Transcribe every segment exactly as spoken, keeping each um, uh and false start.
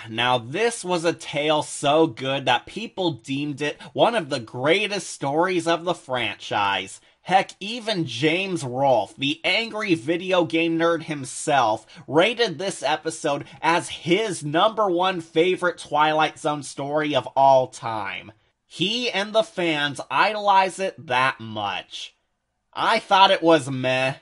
Now this was a tale so good that people deemed it one of the greatest stories of the franchise. Heck, even James Rolfe, the angry video game nerd himself, rated this episode as his number one favorite Twilight Zone story of all time. He and the fans idolize it that much. I thought it was meh.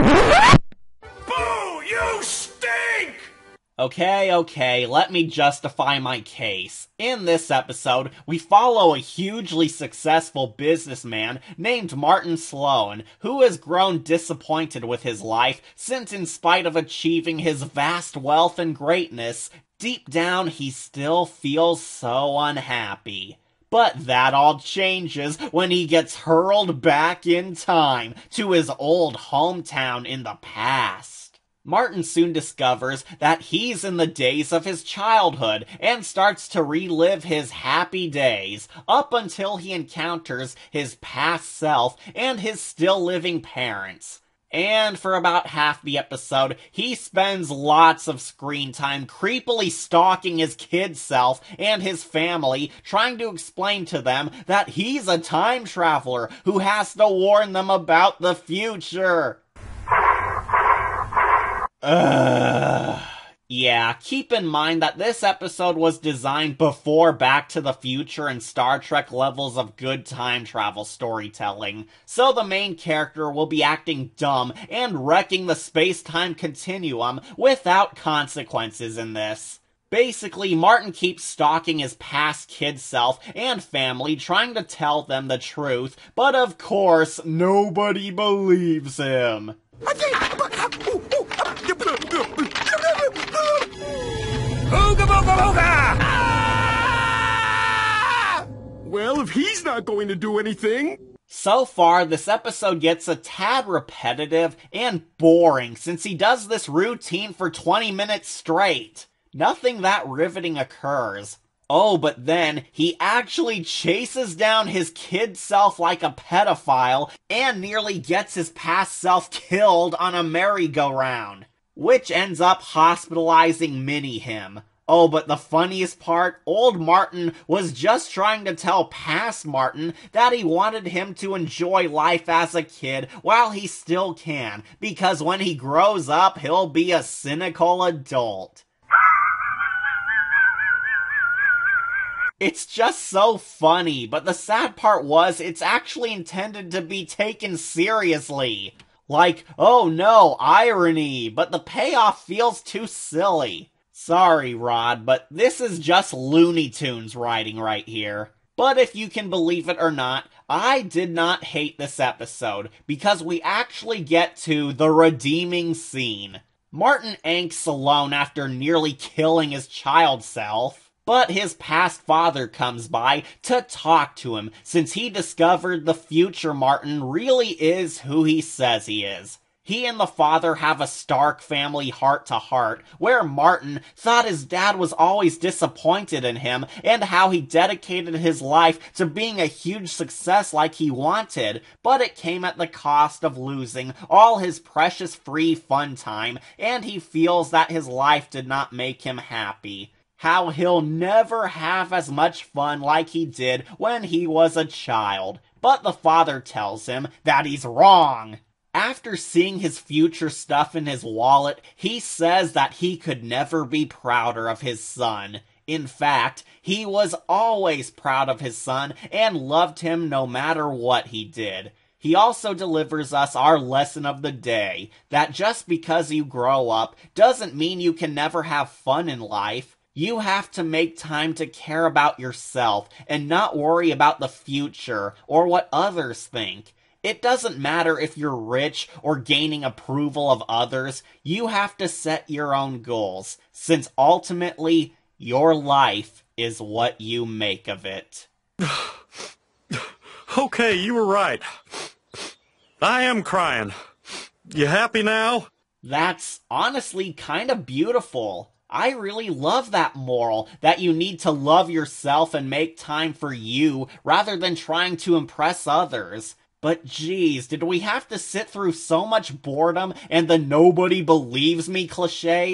Boo! You stink! Okay, okay, let me justify my case. In this episode, we follow a hugely successful businessman named Martin Sloan, who has grown disappointed with his life since, in spite of achieving his vast wealth and greatness, deep down he still feels so unhappy. But that all changes when he gets hurled back in time to his old hometown in the past. Martin soon discovers that he's in the days of his childhood and starts to relive his happy days up until he encounters his past self and his still living parents. And for about half the episode, he spends lots of screen time creepily stalking his kid self and his family, trying to explain to them that he's a time traveler who has to warn them about the future. Ugh. Yeah, keep in mind that this episode was designed before Back to the Future and Star Trek levels of good time travel storytelling, so the main character will be acting dumb and wrecking the space-time continuum without consequences in this. Basically, Martin keeps stalking his past kid self and family, trying to tell them the truth, but of course, nobody believes him. Well, if he's not going to do anything... So far, this episode gets a tad repetitive and boring since he does this routine for twenty minutes straight. Nothing that riveting occurs. Oh, but then, he actually chases down his kid self like a pedophile and nearly gets his past self killed on a merry-go-round, which ends up hospitalizing Mini-Him. Oh, but the funniest part, old Martin was just trying to tell past Martin that he wanted him to enjoy life as a kid while he still can, because when he grows up, he'll be a cynical adult. It's just so funny, but the sad part was it's actually intended to be taken seriously. Like, oh no, irony, but the payoff feels too silly. Sorry, Rod, but this is just Looney Tunes writing right here. But if you can believe it or not, I did not hate this episode, because we actually get to the redeeming scene. Martin angsts alone after nearly killing his child self. But his past father comes by to talk to him, since he discovered the future Martin really is who he says he is. He and the father have a Stark family heart-to-heart, where Martin thought his dad was always disappointed in him, and how he dedicated his life to being a huge success like he wanted, but it came at the cost of losing all his precious free fun time, and he feels that his life did not make him happy. How he'll never have as much fun like he did when he was a child. But the father tells him that he's wrong. After seeing his future stuff in his wallet, he says that he could never be prouder of his son. In fact, he was always proud of his son and loved him no matter what he did. He also delivers us our lesson of the day, that just because you grow up doesn't mean you can never have fun in life. You have to make time to care about yourself and not worry about the future or what others think. It doesn't matter if you're rich or gaining approval of others. You have to set your own goals, since ultimately, your life is what you make of it. Okay, you were right. I am crying. You happy now? That's honestly kind of beautiful. I really love that moral, that you need to love yourself and make time for you, rather than trying to impress others. But geez, did we have to sit through so much boredom and the nobody believes me cliches?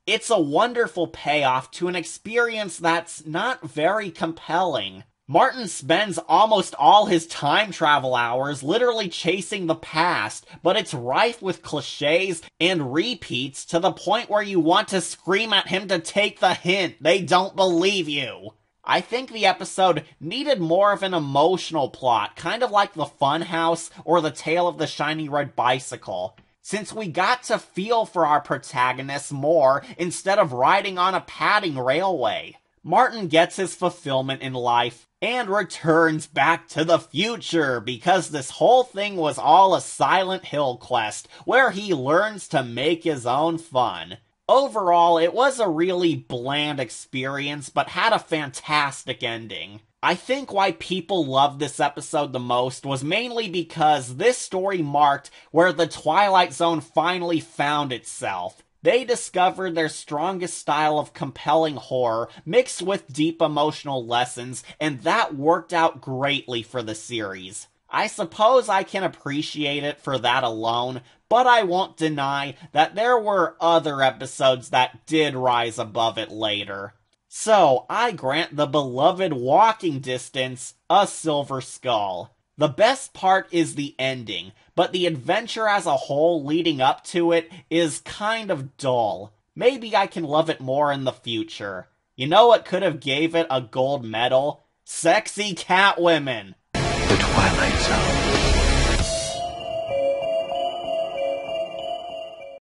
It's a wonderful payoff to an experience that's not very compelling. Martin spends almost all his time travel hours literally chasing the past, but it's rife with cliches and repeats to the point where you want to scream at him to take the hint. They don't believe you. I think the episode needed more of an emotional plot, kind of like The Funhouse or The Tale of the Shiny Red Bicycle, since we got to feel for our protagonists more instead of riding on a padding railway. Martin gets his fulfillment in life and returns back to the future because this whole thing was all a Silent Hill quest where he learns to make his own fun. Overall, it was a really bland experience, but had a fantastic ending. I think why people loved this episode the most was mainly because this story marked where the Twilight Zone finally found itself. They discovered their strongest style of compelling horror, mixed with deep emotional lessons, and that worked out greatly for the series. I suppose I can appreciate it for that alone, but I won't deny that there were other episodes that did rise above it later. So, I grant the beloved Walking Distance a Silver Skull. The best part is the ending, but the adventure as a whole leading up to it is kind of dull. Maybe I can love it more in the future. You know what could have gave it a gold medal? Sexy Catwomen! The Twilight Zone.